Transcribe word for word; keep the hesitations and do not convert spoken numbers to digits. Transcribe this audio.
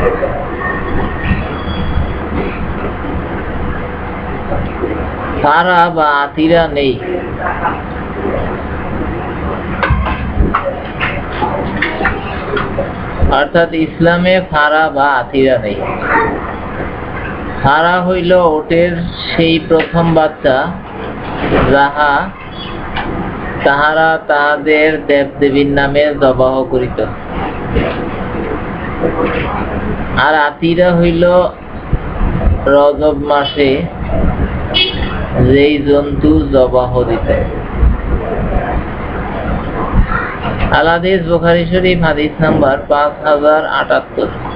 ফারা বা আতিরা নেই। অর্থাৎ ইসলামে ফারা বা আতিরা নেই। ফারা হইল ওটের সেই প্রথম বাচ্চা যাহা তাহারা তাহাদের দেব দেবীর নামে জবাহ করিত। আর আতিরা হইল রজব মাসে যেই জন্তু জবাহ দিত। আল হাদিস বুখারী শরীফ হাদিস নাম্বার পাঁচ হাজার আটাত্তর।